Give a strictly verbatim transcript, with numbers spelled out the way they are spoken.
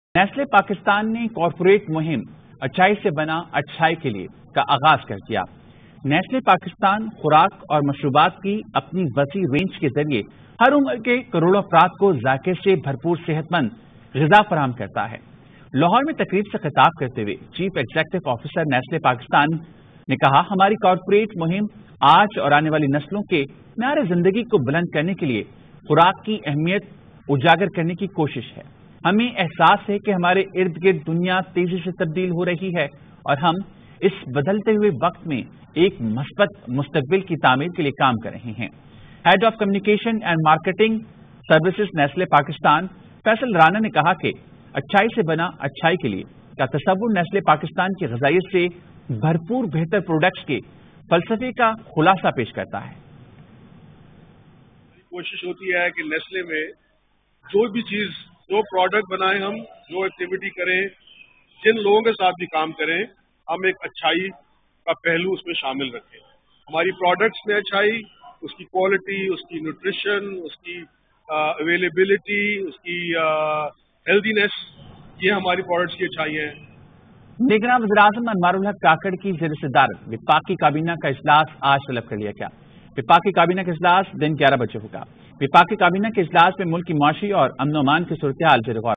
Nestle Pakistan ने corporate मुहिम अच्छाई से बना अच्छाई के लिए का आगाज कर दिया। नेस्ले पाकिस्तान खुराक और मशरूबात की अपनी वसी रेंज के जरिए हर उम्र के करोड़ों अफराद को जायके से भरपूर सेहतमंद ग़िज़ा फराहम करता है। लाहौर में तकरीब से खिताब करते हुए chief executive officer Nestle Pakistan ने कहा, हमारी कॉरपोरेट मुहिम आज और आने वाली नस्लों के म्यार जिंदगी को बुलंद करने के लिए खुराक की अहमियत उजागर करने की कोशिश है। हमें एहसास है कि हमारे इर्द गिर्द दुनिया तेजी से तब्दील हो रही है और हम इस बदलते हुए वक्त में एक मस्बत मुस्तकबिल की तामीर के लिए काम कर रहे हैं। Head of communication and marketing services Nestle Pakistan Faisal Rana ने कहा कि अच्छाई से बना अच्छाई के लिए का तसव्वुर नेस्ले पाकिस्तान की ग़िज़ाइयत से भरपूर बेहतर प्रोडक्ट्स के फलसफे का खुलासा पेश करता है। कोशिश होती है कि नेस्ले में जो भी चीज, जो प्रोडक्ट बनाएं, हम जो एक्टिविटी करें, जिन लोगों के साथ भी काम करें, हम एक अच्छाई का पहलू उसमें शामिल रखें। हमारी प्रोडक्ट्स में अच्छाई, उसकी क्वालिटी, उसकी न्यूट्रिशन, उसकी अवेलेबिलिटी, उसकी हेल्दीनेस, ये हमारी प्रोडक्ट्स की अच्छाई हैं। निगरां वज़ीर-ए-आज़म अनवारुल हक काकड़ की ज़ेर-ए-सदारत विफाकी काबीना का इजलास आज तलब कर लिया गया। विफाकी काबीना का इजलास दिन ग्यारह बजे होगा। विफाकी काबीना के इजलास में मुल्क की मुआशी और अमन-ओ-अमान की सूरत-ए-हाल